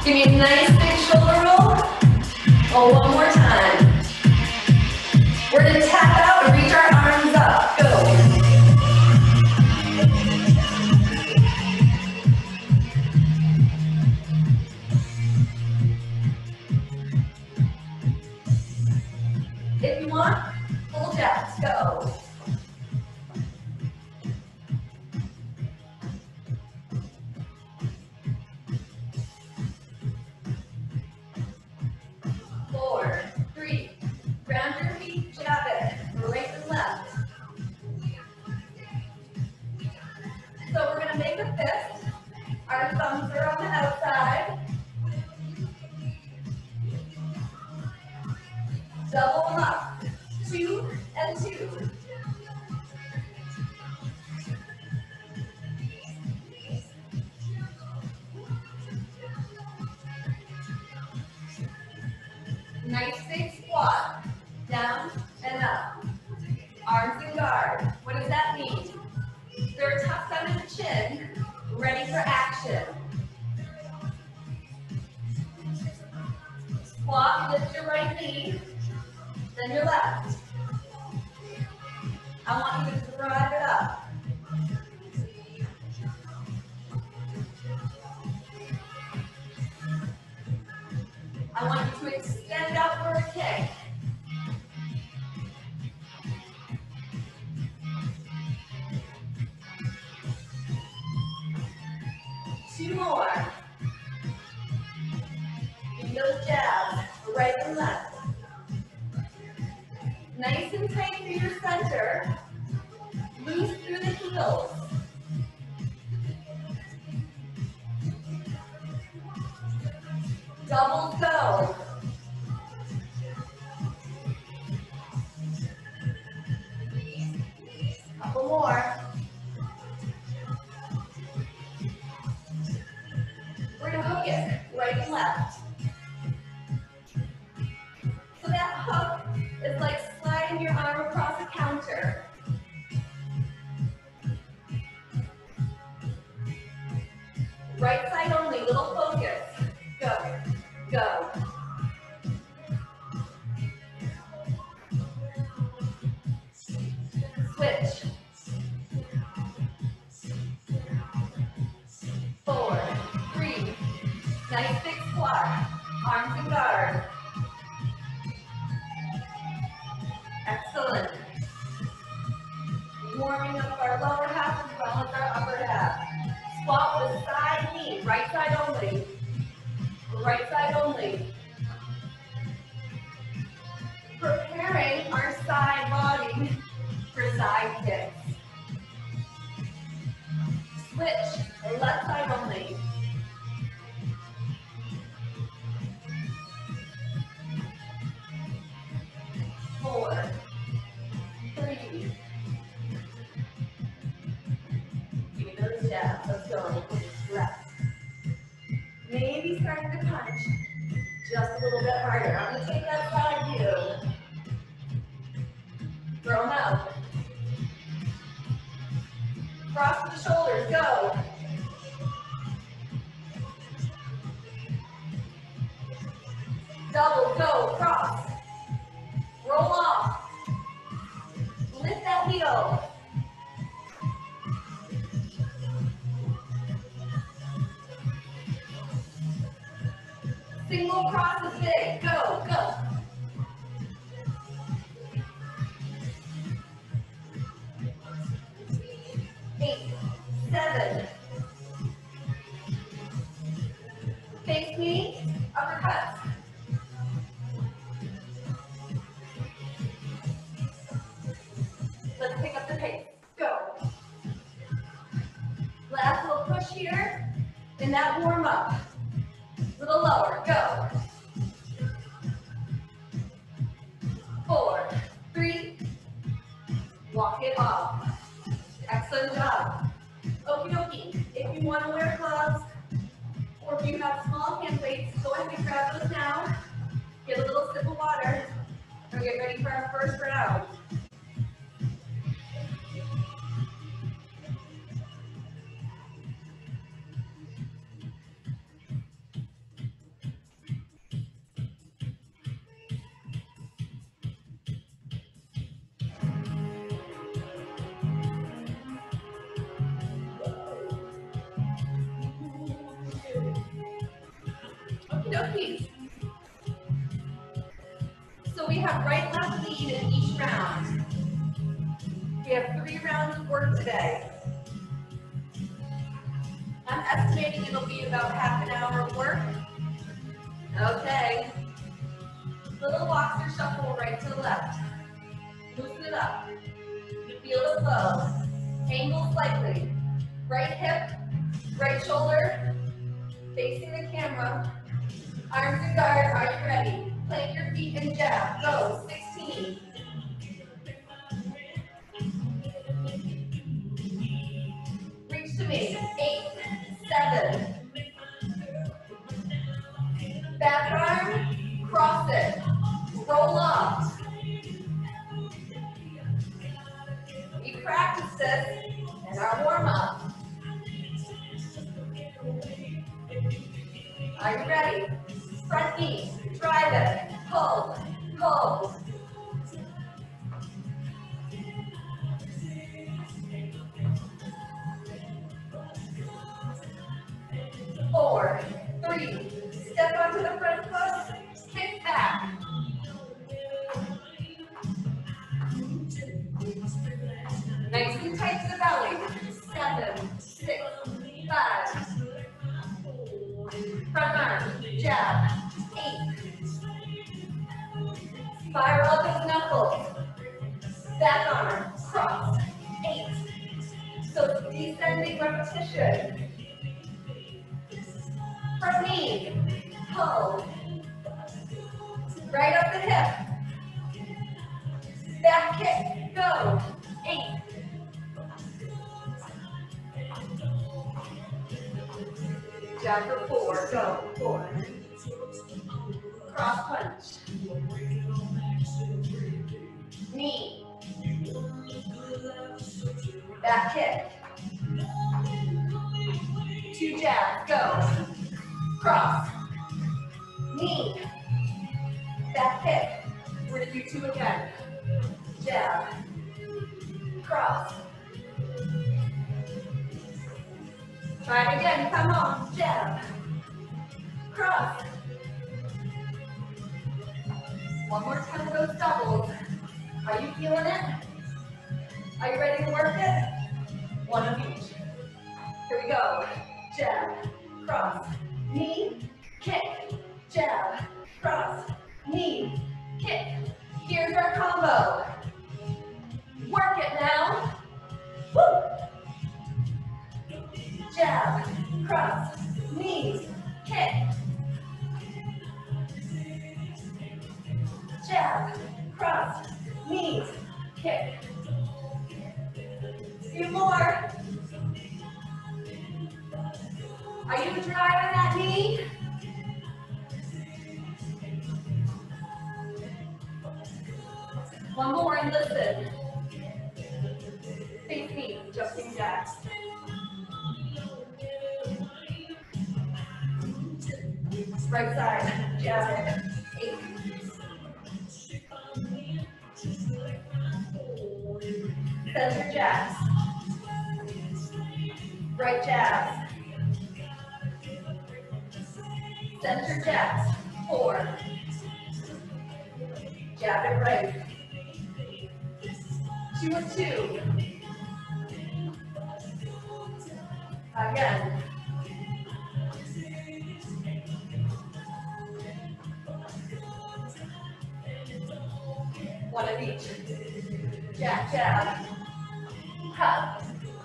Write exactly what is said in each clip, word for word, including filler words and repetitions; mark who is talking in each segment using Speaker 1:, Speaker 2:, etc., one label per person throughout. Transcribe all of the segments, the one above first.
Speaker 1: Give me a nice big shoulder roll. Oh, one more time. We're gonna tap out and reach our arms up. Go. If you want, full jacks. Go. Four, three, ground your feet, jab it, right and left. So we're gonna make a fist. Our thumbs are on the outside. Double them up, two and two. Nice big squat, down and up. Arms in guard. What does that mean? They're tucked under the chin, ready for action. Squat, lift your right knee, then your left. I want you to drive it up. I want you to extend out for a kick. Two more. Give those jabs, right and left. Nice and tight through your center. Loose through the heels. Double go. Couple more. We're going to hook it right and left. So that hook is like sliding your arm across a counter. Right side only, little focus. Go, go. Switch. Four, three, nice big squat, arms in guard. Excellent. Warming up our lower half as well as our upper half. Squat with a side knee, right side only. Right side only. Preparing our side body for side kicks. Switch, left side only. Four, three. Give me those jabs. Let's go. Left. Maybe starting to punch just a little bit harder. I'm going to take that side view. Throw them out. Cross the shoulders. Go. Double. Go. Cross. Roll off. Lift that heel. Single cross is big. Go, go. Eight, seven. Face me, uppercuts. Let's pick up the pace. Go. Last little push here in that warm up. Little lower, go. Four, three, walk it off. Excellent job. Okie dokie. If you want to wear gloves, or if you have small hand weights, go ahead and grab those now. Get a little sip of water, and get ready for our first round. Okie dokie. So we have right left lead in each round. We have three rounds of work today. I'm estimating it'll be about half an hour of work. Okay. Little boxer shuffle right to left. Loosen it up. Feel the flow. Angle slightly. Right hip, right shoulder, facing the camera. Arms to guard, are you ready? Plant your feet and jab. Go, sixteen. Reach to me, eight, seven. Back arm, cross it. Roll off. We practice this in our warm-up. Are you ready? Front knee, drive it, pull, pull. Four, three, step onto the front foot, kick back. Nice and tight to the belly. Seven, six, five. Front arm, jab, eight. Spiral up his knuckles. Back arm, cross, eight. So it's descending repetition. Front knee, pull. Right up the hip. Back kick, go, eight. Jab for four, go, four. Cross punch. Knee. Back kick. Two jabs, go. Cross. Knee. Back kick. We're gonna do two again. Jab. Cross. Try it again, come on, jab. Cross. One more time of those doubles. Are you feeling it? Are you ready to work it? One of each. Here we go. Jab, cross, knee, kick, jab, cross, knee, kick. Here's our combo. Work it now. Woo! Jab, cross, knees, kick. Jab, cross, knees, kick. Few more. Are you driving that knee? One more and listen. Face me, jumping jacks. Right side, jab it. Eight. Center jabs. Right jabs. Center jabs. Four. Jab it right. Two and two. Again. One of each. Jab, jab. Cut.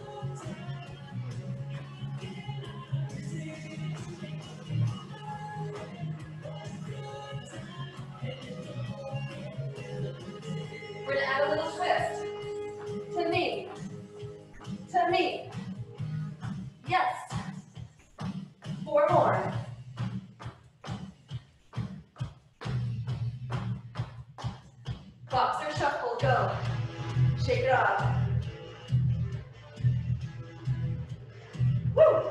Speaker 1: We're gonna add a little twist. To me. To me. Yes. Four more. Boxer shuffle, go. Shake it off. Woo!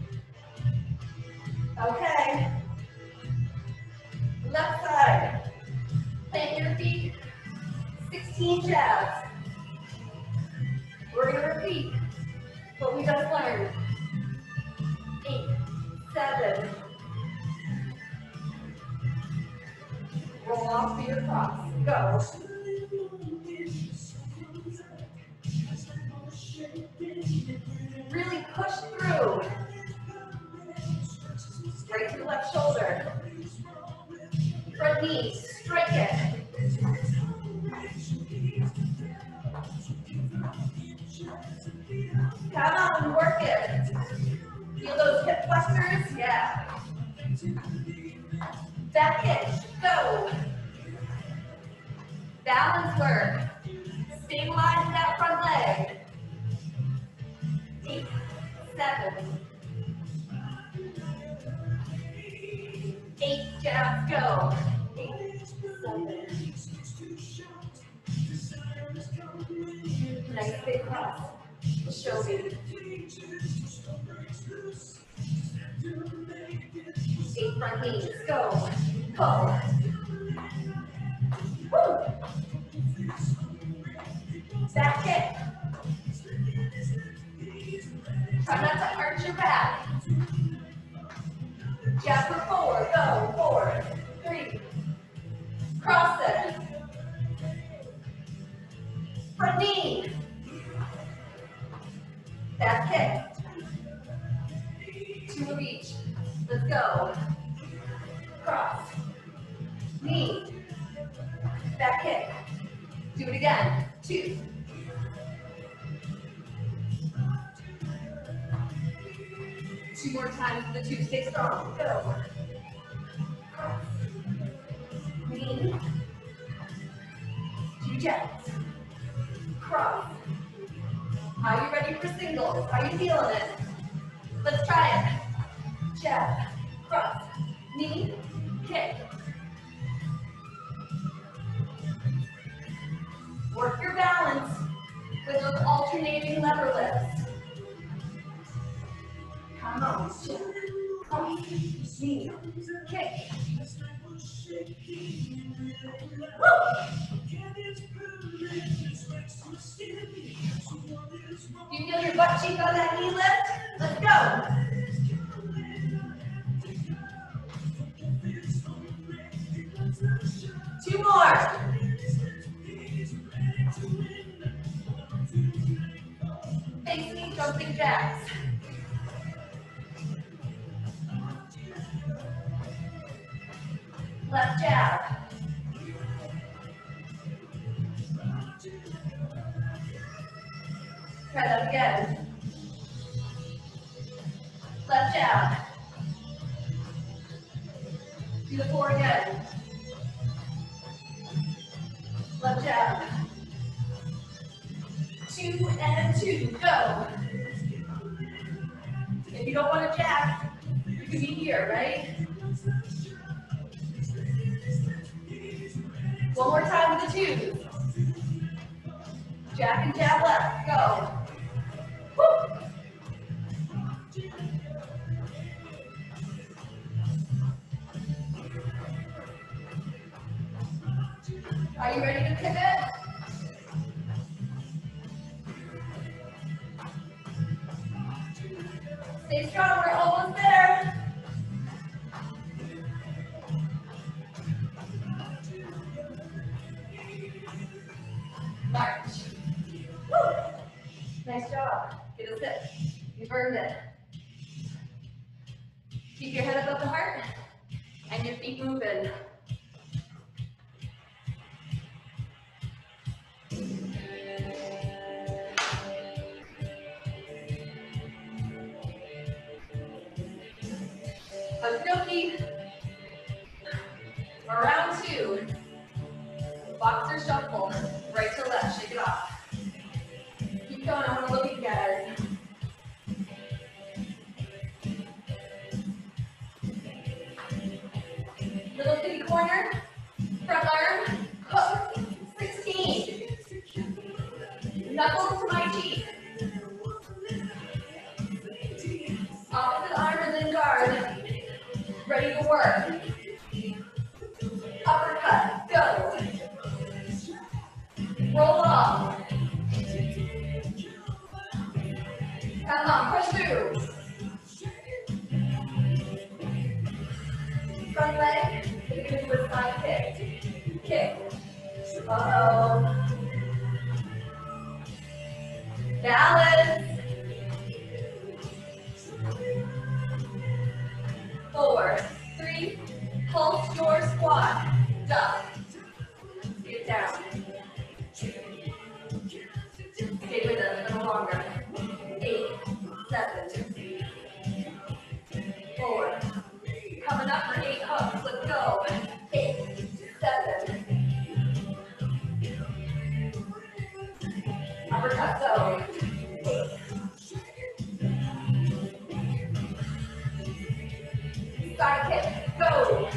Speaker 1: Okay. Left side. Plant your feet. sixteen jabs. We're going to repeat what we just learned. Eight, seven, Roll off for your cross. Go. Really push through. Right to the left shoulder. Front knee, strike it. Come on, work it. Feel those hip flexors? Yeah. Back hitch, go. Balance work. Stabilize that front leg. Eight, seven. Eight jabs, go. Eight, seven. Nice big cross. Show me. Eight front knees, go. Pull. Woo. Back kick. Try not to arch your back. Jab for four, go. Four, three. Cross it. Front knee. Back kick. Two of each. Let's go. Cross. Knee. Back kick. Do it again. Two. Two more times for the two. Stay strong. Go. Cross. Knee. Two jabs. Cross. Are you ready for singles? Are you feeling it? Let's try it. Jab. Cross. Knee. Kick. Work your balance with those alternating lever lifts. Come on. Jab. Cross. Knee. Kick. Woo! Do you feel your butt cheek on that knee lift? Let's go. Two more. Facing jumping jacks. Left jab. Try that again. Left jab. Do the four again. Left jab. Two and two. Go. If you don't want to jab, you can be here, right? One more time with the two. Jab and jab left. Go. Woo. Are you ready to pivot? Stay strong, we're almost there. March. Woo. Nice job. Get a sip. You burned it. Keep your head above the heart and your feet moving. Okie round two. Boxer shuffle. Right to left. Shake it off. Keep going. I want to look at you guys. Little kitty corner. Front arm. Hook. sixteen. Knuckles to my cheek. Opposite arm is in guard. Ready to work. Uppercut. Go. Roll off. Come on, push through. Front leg, you're going to do a side kick. Uh-oh. Balance. Four, three, pulse your squat. Duck. Get down. Stay with us a little longer. Eight, seven, four. Coming up for eight hooks. Let's go. Eight, seven. Uppercut go. Side kick. Go.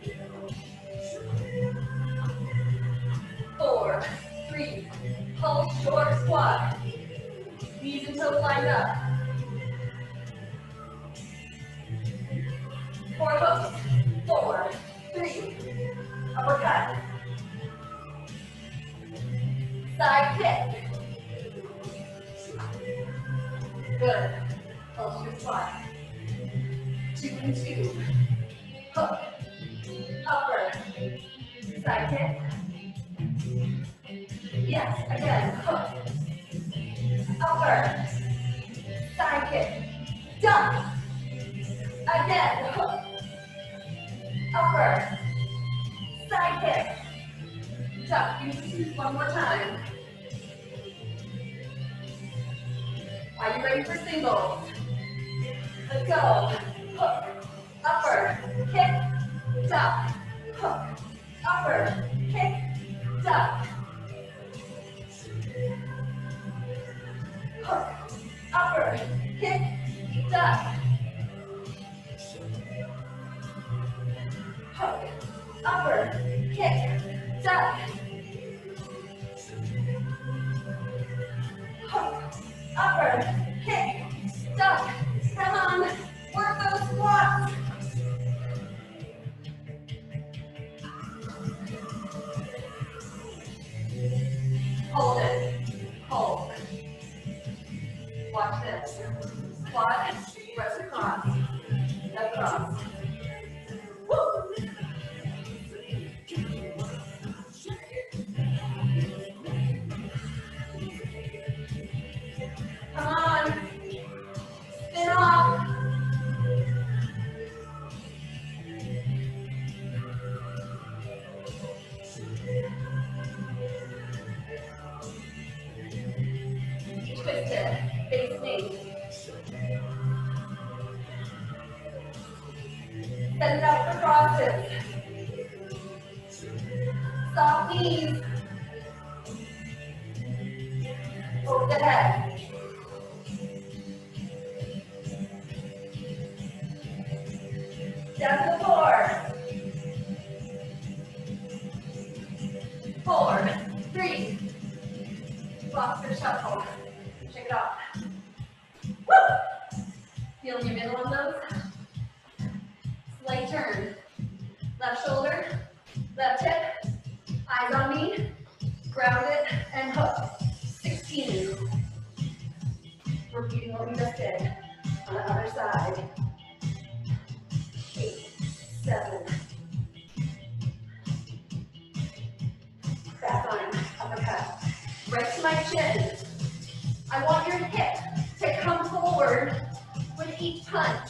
Speaker 1: Four, three, pulse short squat. Knees and toes lined up. Four hooks. Four, three, uppercut. Side kick. Good. Pulse your squat. Two and two. Hook. Upper. Side kick. Yes, again. Hook. Upper. Side kick. Duck. Again. Hook. Upper. Side kick. Duck. Use one more time. Are you ready for singles? Let's go. Hook. Upper. Kick. Duck. Hook. Upper. Kick. Duck. Hook. Upper. Kick. Duck. Hook. Upper. Kick. Duck. Hook. Upper. Kick. Duck. Come on. Work those squats. Hold it. Hold. Watch this. Squat, press across. Across. Woo! Come on. Spin off. Twist it. Face knee. Send it out for crosses. Soft knees. Over the head. Down to the floor. Four, three, boxer shuffle. Check it out. Woo! Feeling your middle on those? Slight turn. Left shoulder, left hip, eyes on me, ground it, and hook. sixteen. Repeating what we just did on the other side. Eight, seven. Back on, uppercut. Right to my chin. I want your hip to come forward with each punch.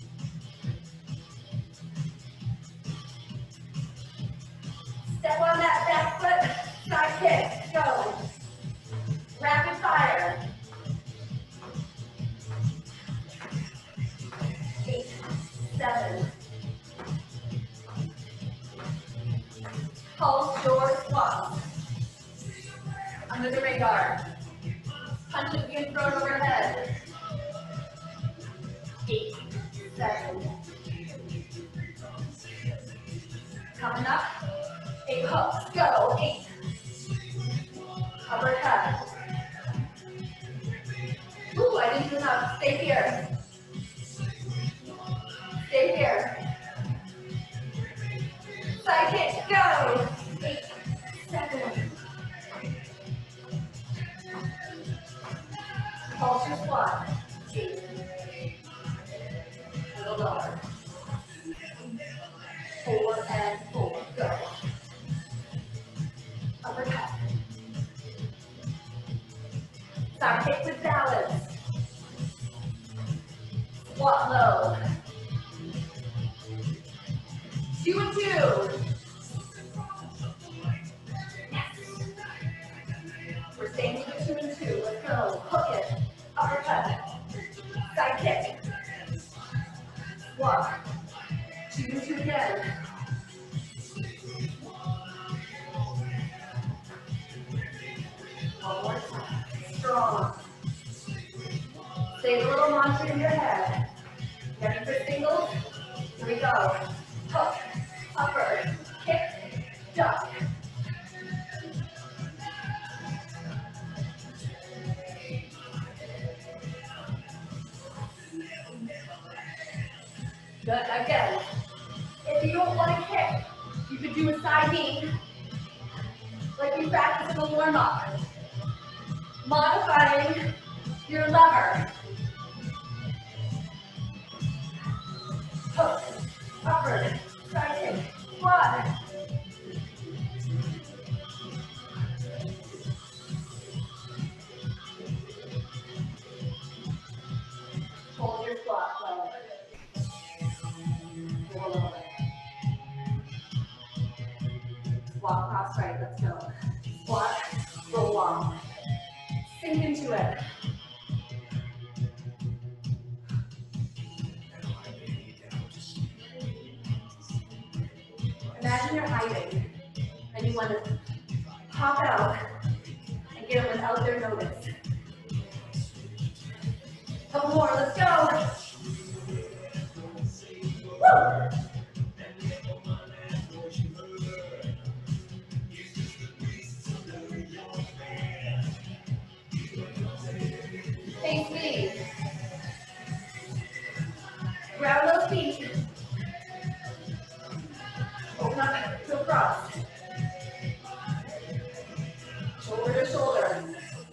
Speaker 1: Step on that back foot, side kick, go. Rapid fire. Eight, seven. Pulse your squats. Under the radar. Punches being thrown overhead. Eight, seven. Coming up. Eight hooks, go. Eight. Uppercut. Ooh, I didn't do enough. Stay here. Stay here. Side kick, go. Eight, seven. Pulse your squat. Eight. Little dollar. Four and four. Go. Uppercut. Side kick with balance. Squat low. Two and two. We're staying with the two and two. Let's go. Hook it. Uppercut. Side kick. Squat. Two and two again. One more time. Strong. Say the little mantra in your head. Ready for singles? Here we go. Hook, upper, kick, duck. Good, again. If you don't want to kick, you could do a side knee, like we practiced in the warm-up. Modifying your lever. Hook, upper, side kick, squat. Hold your squat, level. Hold it. Walk cross right, let's go. Squat, roll walk. Sink into it. Imagine you're hiding and you want to pop out and get them without their notice. Couple more, let's go. Woo! Face me. Grab those feet. Open up to a cross. Shoulder to shoulder.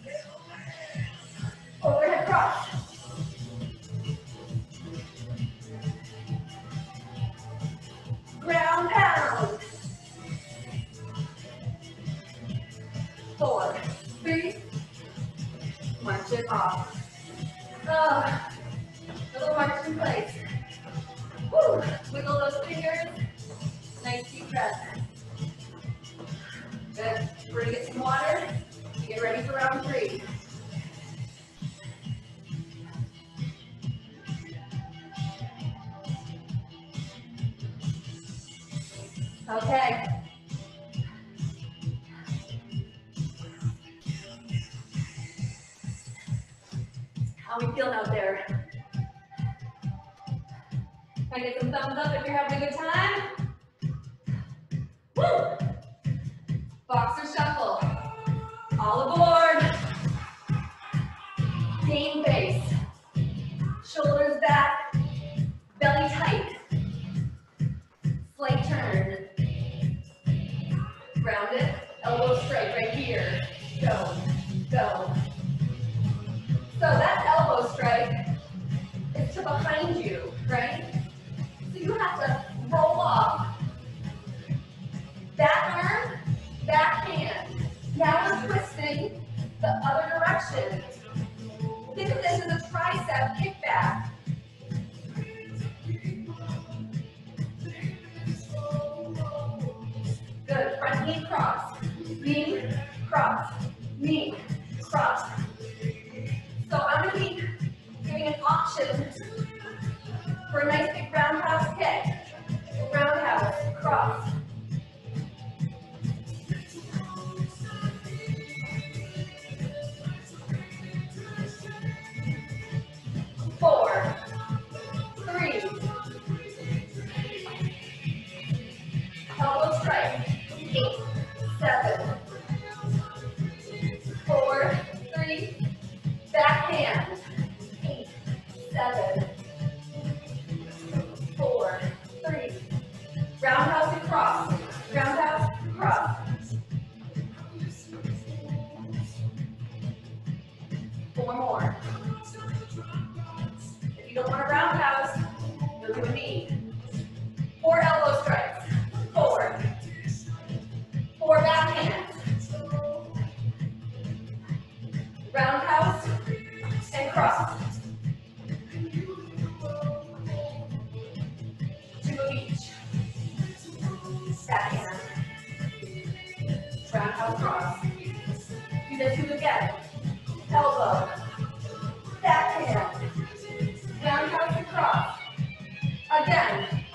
Speaker 1: Overhead cross. Ground pound. Four, three, march it off. Oh, little march in place. Woo. Wiggle those fingers. Nice deep breath. Good. We're gonna get some water. Get ready for round three. Okay. How we feeling out there? Can I get some thumbs up if you're having a good time? Woo! Boxer shuffle. All aboard. Game face. Shoulders back. Belly tight. Slight turn. Ground it. Elbow straight right here. Go. Go. So that elbow strike is to behind you, right? So you have to roll off. Back arm, back hand. Now we're twisting the other direction. Think of this as a tricep kickback. Good, front knee cross, knee cross, knee cross. So I'm going to be giving an option for a nice big roundhouse kick. Roundhouse, cross. Four, three, elbow strike, eight, seven, four, three, back hand, eight, seven, four, three, roundhouse and cross, roundhouse, cross. Four more. If you don't want a roundhouse, you'll do a knee. Four elbow strikes, four, four back hands, roundhouse, cross. Two of each. Backhand. Roundhouse cross. Do the two again. Elbow. Backhand. Roundhouse and cross. Again.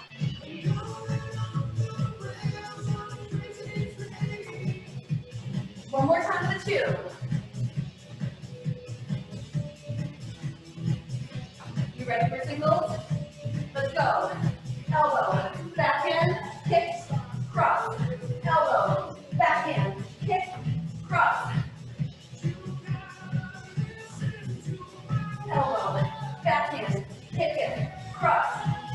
Speaker 1: One more time to two. You ready for singles? Let's go. Elbow, backhand, kick, cross. Elbow, backhand, kick, cross. Elbow, backhand, kick it, cross.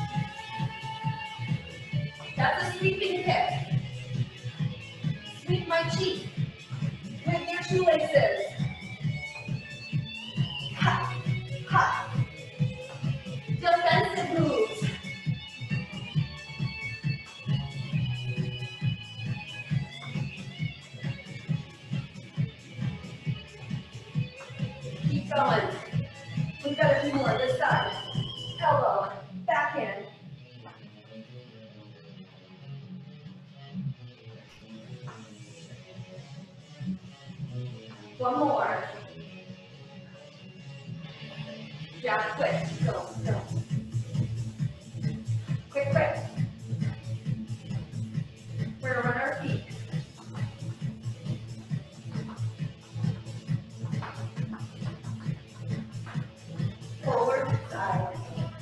Speaker 1: That's a sweeping kick. Sweep my cheek with your shoelaces. Ha, ha. Defensive moves. Keep going. We've got a few more this side. Elbow, backhand. One more. Jab quick. Go, go. Quick, quick. We're gonna run our feet. Forward, side.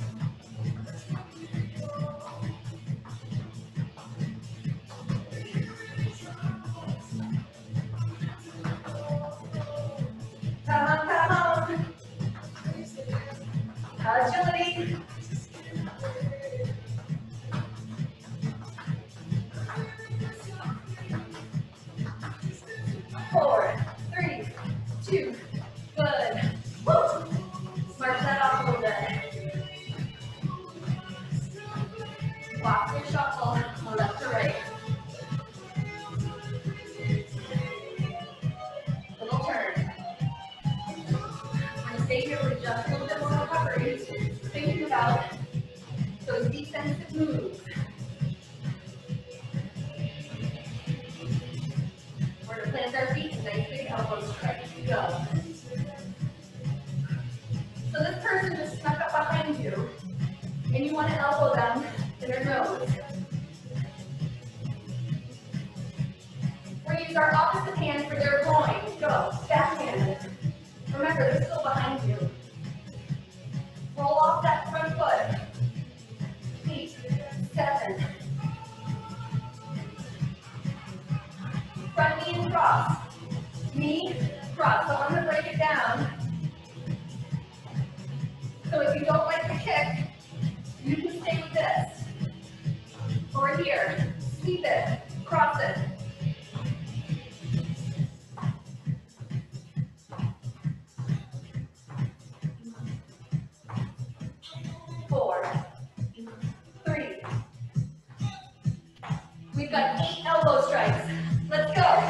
Speaker 1: Come on, come on. Agility. Four, three, two, good. Woo! March that off a little bit. Walk your shuffle, left to right. Little turn. I'm going to stay here with just a little bit more recovery, thinking about those defensive moves. We're going to plant our feet and nice big elbows straight. Go. So this person just snuck up behind you, and you want to elbow them in their nose. We're going to use our opposite hand for their groin. Go. Backhand. Remember, they're still behind you. Roll off that front foot. Eight, seven. Front knee and cross. Knee, cross. So I'm going to break it down. So if you don't like the kick, you can stay with this. Or here. Sweep it. Cross it. Four, three. We've got eight elbow strikes. Let's go.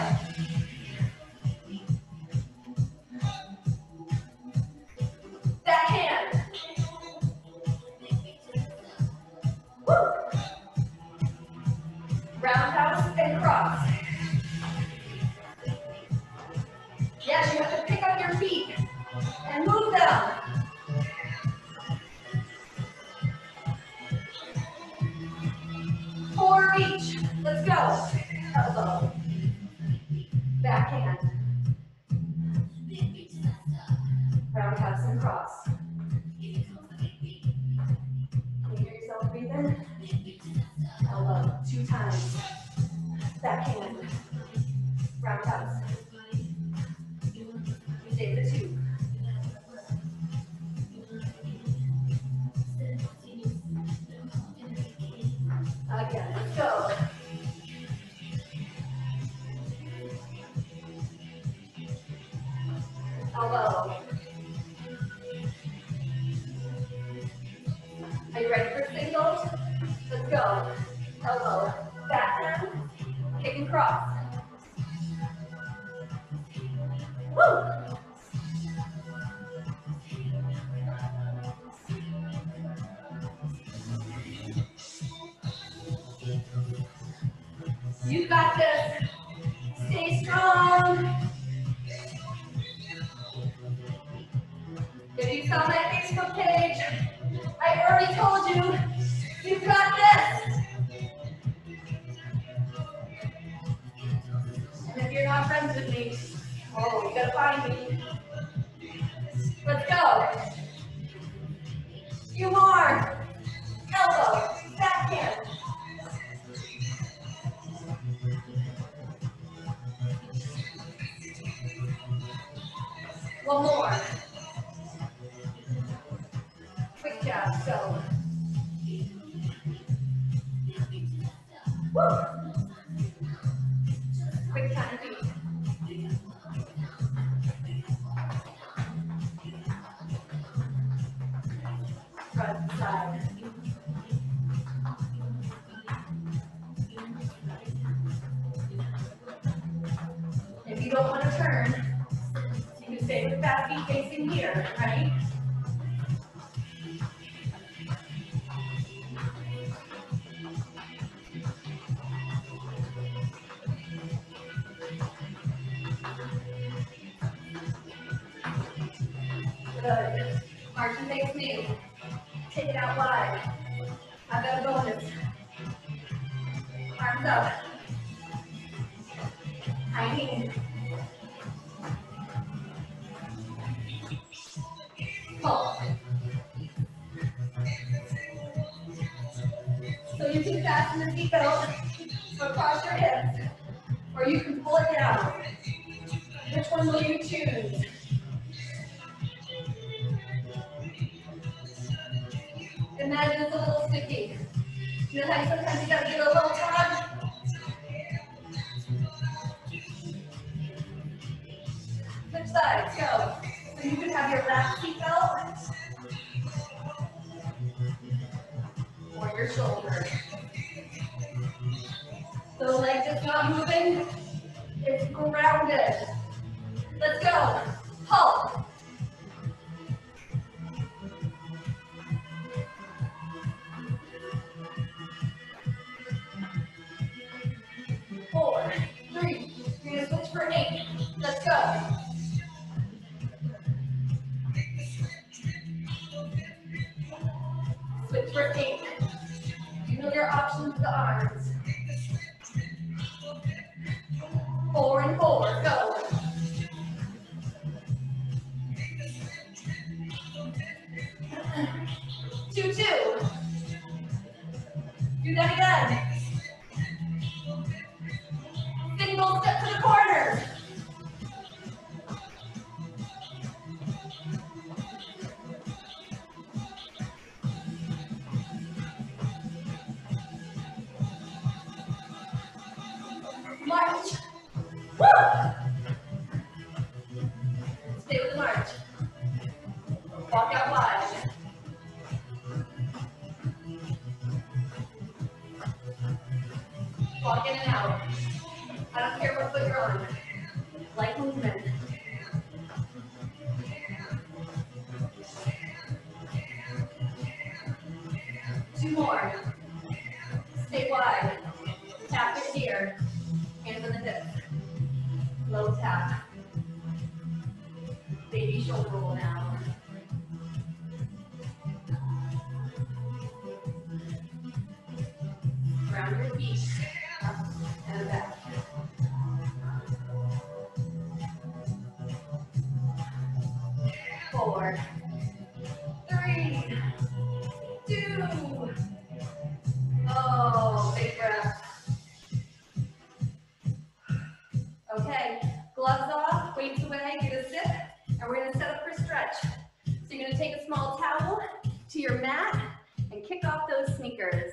Speaker 1: Backhand. Woo. Roundhouse and cross. Yes, you have to pick up your feet and move them. Four each. Let's go. Elbow. Backhand. Roundhouse and cross. Can you hear yourself breathing? Elbow. Two times. Backhand. Roundhouse. You take the two. Again, let's go. Elbow. Are you ready for singles? Let's go. Elbow. Backhand. Kick and cross. Woo! You got this. Stay strong. If you saw my Facebook page, I already told you, you've got this. And if you're not friends with me, oh, you gotta find me. Let's go. Few more. Elbow, backhand. One more. Quick jab, go. Woo. Quick time beat. Front side. If you don't want to turn, you can stay with that feet facing here, right? Good. March and face me. Take it out wide. I've got a bonus. Arms up. High knee. Pull. So you can fasten the seatbelt across your hips, or you can pull it down. Which one will you choose? Imagine it's a little sticky. You know how sometimes you gotta give it a little tug? Switch sides, go. So you can have your left seatbelt or your shoulder. So the leg just not moving, it's grounded. Let's go. Pull. Four, three, you're gonna switch for eight. Let's go. Switch for eight. You know your options with the arms. Four and four, go. Two, two. Do that again. Single step to the corner. March. Woo! Stay with the march. Walk out wide. Walk in and out. I don't care what foot you're on. Light movement. Two more. Stay wide. Tap it here. Hands on the hips. Low tap. Baby shoulder roll now. Ground your feet. Up and back. Four. Three. Two. Oh, big breath. Okay, gloves off, weights away, get a sip, and we're gonna set up for stretch. So you're gonna take a small towel to your mat and kick off those sneakers.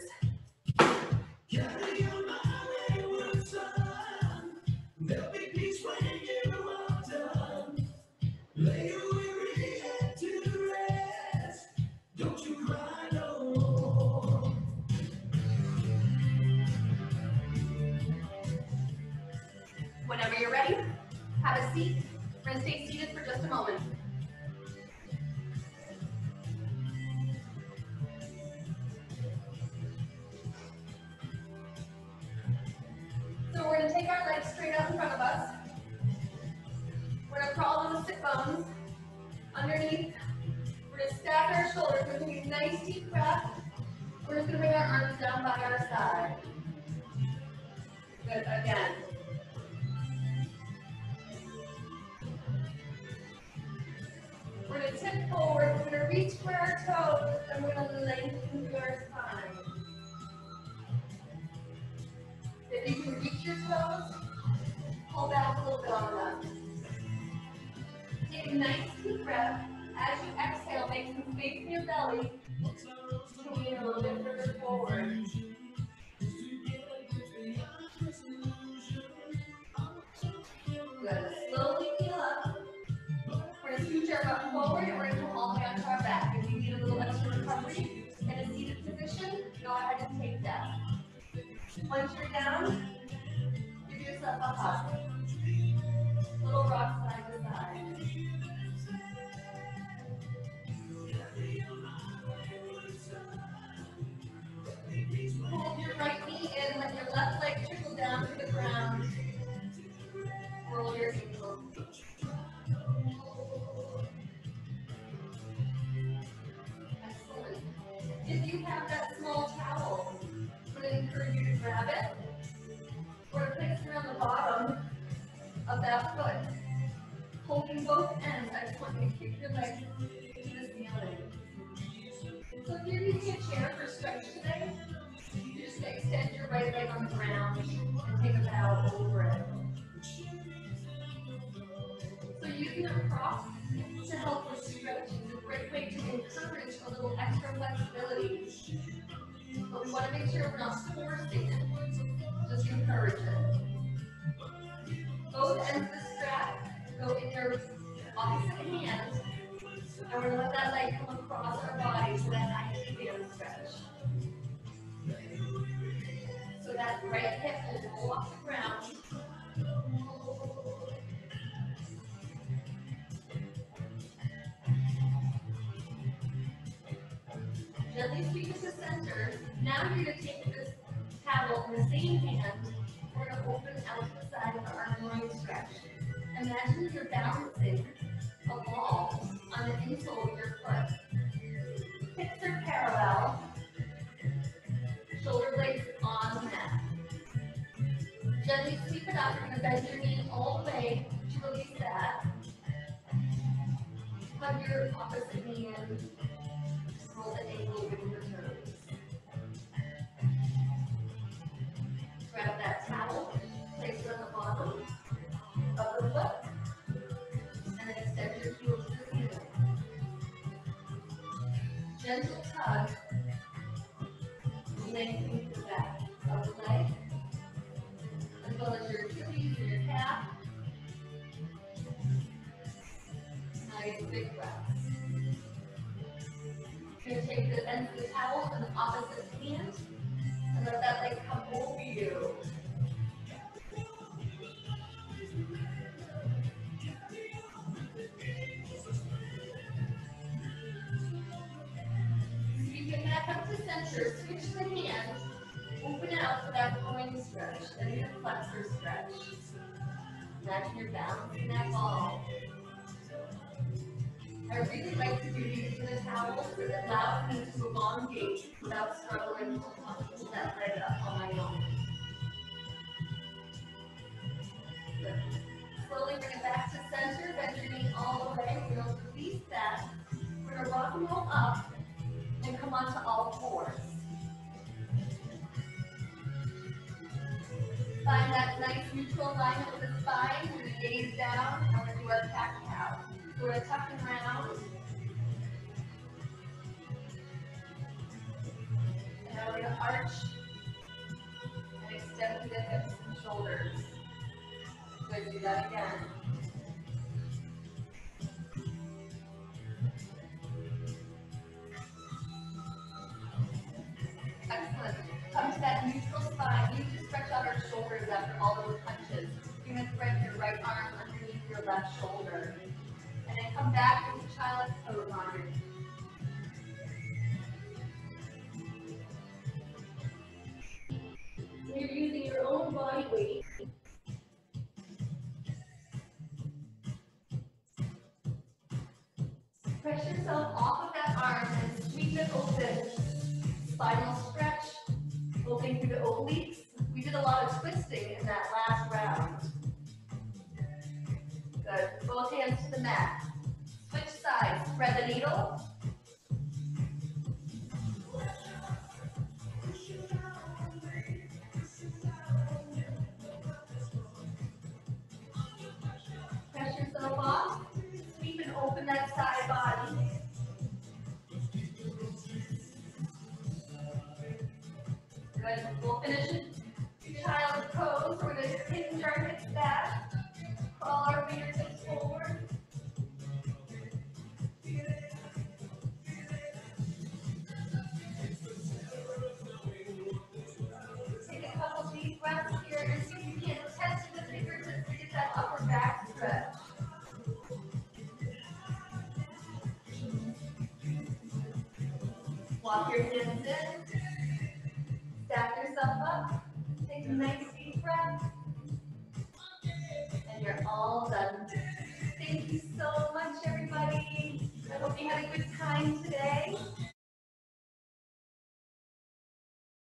Speaker 1: Lay your weary head to rest. Don't you cry no more. Whenever you're ready, have a seat. We're going to stay seated for just a moment. So we're underneath. We're going to stack our shoulders. We're going to take a nice deep breath. We're just going to bring our arms down by our side. Good, again. We're going to tip forward. We're going to reach for our toes, and we're going to lengthen through our spine. If you can reach your toes, pull back a little bit on them. Take a nice deep breath. As you exhale, make some space in your belly. Lean a little bit further forward. Good. Slowly heel up. We're going to scooch our butt forward and we're going to come all the way onto our back. If you need a little extra recovery in a seated position, go ahead and take that. Once you're down, give yourself a hug. Little rock side to side. Hold your right knee in, let your left leg trickle down to the ground. Roll your ankles. Excellent. If you have that small towel, I'm going to encourage you to grab it or place it around the bottom of that foot. Holding both ends, I just want you to kick your legs to the ceiling. So if you're using a chair for stretch today, you're just going to extend your right leg on the ground and take a bow over it. So using a prop to help with stretching is a great way to encourage a little extra flexibility. But we want to make sure we're not forcing it, just encourage it. Both ends of the strap go in your opposite hand, and we're going to let that leg come across our body so that nice fan stretch. So that right hip will roll off the ground. Gently sweep it to center. Now you're going to take this paddle in the same hand. We're going to open out to the side of our groin stretch. Imagine you're balancing a ball on the insole of your foot. Hips are parallel. Shoulder blades on the mat. Gently sweep it up. You're going to bend your knee all the way to release that. Hug your opposite knee in. Roll the ankle with your toes. Grab that towel, place it on the bottom of the foot, and then extend your heels to the ceiling. Gentle tug, lengthening the back of the leg, as well as your Achilles and your calf. Nice big breaths. You're going to take the ends of the towel in the opposite hand and let that leg come over you. You can back up to center, switch the hand, open out for that groin stretch, and your flexor stretch. Imagine you're balancing that ball. I really like to do these in a towel because it allows me to elongate without struggling to pull that leg up on my own. Good. Slowly bring it back to center, bend your knee all the way. We're going to release that. We're going to rock and roll up and come onto all fours. Find that nice neutral alignment with the spine. We're going to gaze down and we're going to do our cat cow. We're going to tuck and round. And now we're going to arch and extend through the hips and shoulders. Good, do that again. Excellent. Come to that neutral spine. You need to stretch out our shoulders after all those punches. You're going to spread your right arm underneath your left shoulder. And then come back into child's pose on your knee. You're using your own body weight. Press yourself off of that arm and sweep it open. Spinal stretch, opening through the obliques. We did a lot of twisting in that last round. Good. Both hands to the mat. Switch sides. Thread the needle. Press yourself off. Sweep and open that side body. Good. We'll finish it. Child's pose. We're going to hinge our hips back. Crawl our fingertips forward. Take a couple deep breaths here and see if you can test the fingertips to get that upper back stretch. Walk your hands in. Stack yourself up. Take a nice deep breath. And you're all done.